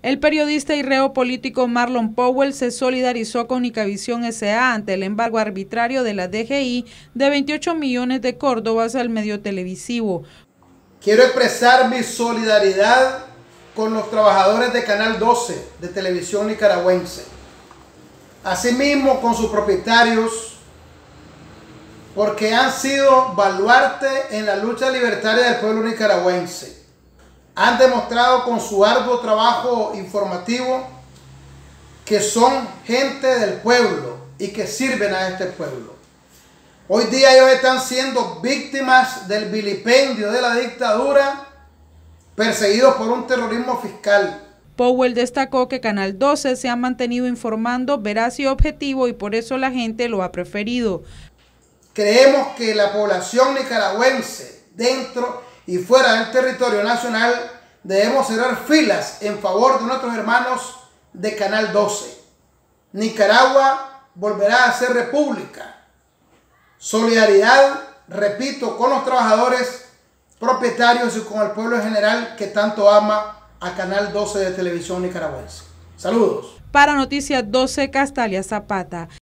El periodista y reo político Marlon Powell se solidarizó con Nicavisión S.A. ante el embargo arbitrario de la DGI de 28 millones de córdobas al medio televisivo. Quiero expresar mi solidaridad con los trabajadores de Canal 12 de Televisión Nicaragüense, asimismo con sus propietarios, porque han sido baluarte en la lucha libertaria del pueblo nicaragüense. Han demostrado con su arduo trabajo informativo que son gente del pueblo y que sirven a este pueblo. Hoy día ellos están siendo víctimas del vilipendio de la dictadura, perseguidos por un terrorismo fiscal. Powell destacó que Canal 12 se ha mantenido informando veraz y objetivo y por eso la gente lo ha preferido. Creemos que la población nicaragüense, dentro y fuera del territorio nacional, debemos cerrar filas en favor de nuestros hermanos de Canal 12. Nicaragua volverá a ser república. Solidaridad, repito, con los trabajadores, propietarios y con el pueblo en general que tanto ama a Canal 12 de Televisión Nicaragüense. Saludos. Para Noticias 12, Castalia Zapata.